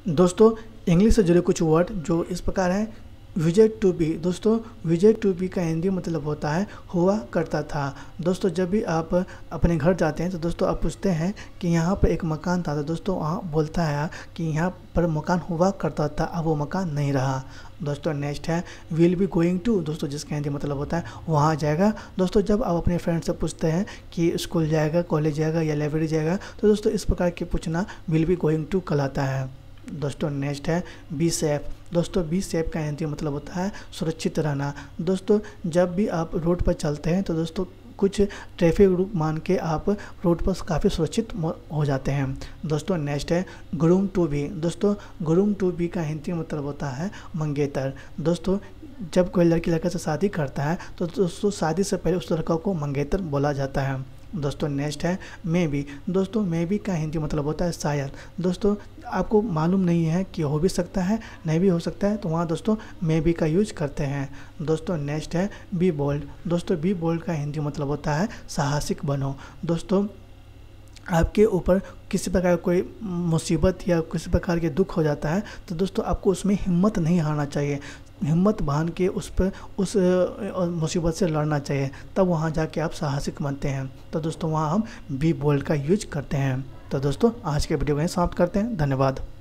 दोस्तों इंग्लिश से जुड़े कुछ वर्ड जो इस प्रकार हैं। विजेट टू बी। दोस्तों विजेट टू बी का हिंदी मतलब होता है हुआ करता था। दोस्तों जब भी आप अपने घर जाते हैं तो दोस्तों आप पूछते हैं कि यहाँ पर एक मकान था, तो दोस्तों वहाँ बोलता है कि यहाँ पर मकान हुआ करता था, अब वो मकान नहीं रहा। दोस्तों नेक्स्ट है विल बी गोइंग टू। दोस्तों जिसका हिंदी मतलब होता है वहाँ जाएगा। दोस्तों जब आप अपने फ्रेंड से पूछते हैं कि स्कूल जाएगा, कॉलेज जाएगा या लाइब्रेरी जाएगा, तो दोस्तों इस प्रकार के पूछना विल बी गोइंग टू कहलाता है। दोस्तों नेक्स्ट है बी सेफ। दोस्तों बी सेफ का हिंदी मतलब होता है सुरक्षित रहना। दोस्तों जब भी आप रोड पर चलते हैं तो दोस्तों कुछ ट्रैफिक रूल मान के आप रोड पर काफ़ी सुरक्षित हो जाते हैं। दोस्तों नेक्स्ट है ग्रूम टू बी। दोस्तों ग्रूम टू बी का हिंदी मतलब होता है मंगेतर। दोस्तों जब कोई लड़की लड़के से शादी करता है तो दोस्तों शादी से पहले उस लड़का को मंगेतर बोला जाता है। दोस्तों नेक्स्ट है मे बी। दोस्तों मे बी का हिंदी मतलब होता है शायद। दोस्तों आपको मालूम नहीं है कि हो भी सकता है, नहीं भी हो सकता है, तो वहाँ दोस्तों मे बी का यूज करते हैं। दोस्तों नेक्स्ट है बी बोल्ड। दोस्तों बी बोल्ड का हिंदी मतलब होता है साहसिक बनो। दोस्तों आपके ऊपर किसी प्रकार कोई मुसीबत या किसी प्रकार के दुख हो जाता है तो दोस्तों आपको उसमें हिम्मत नहीं हारना चाहिए, हिम्मत बांध के उस मुसीबत से लड़ना चाहिए, तब वहाँ जाके आप साहसिक बनते हैं। तो दोस्तों वहाँ हम बी बोल्ड का यूज करते हैं। तो दोस्तों आज के वीडियो को यहीं समाप्त करते हैं। धन्यवाद।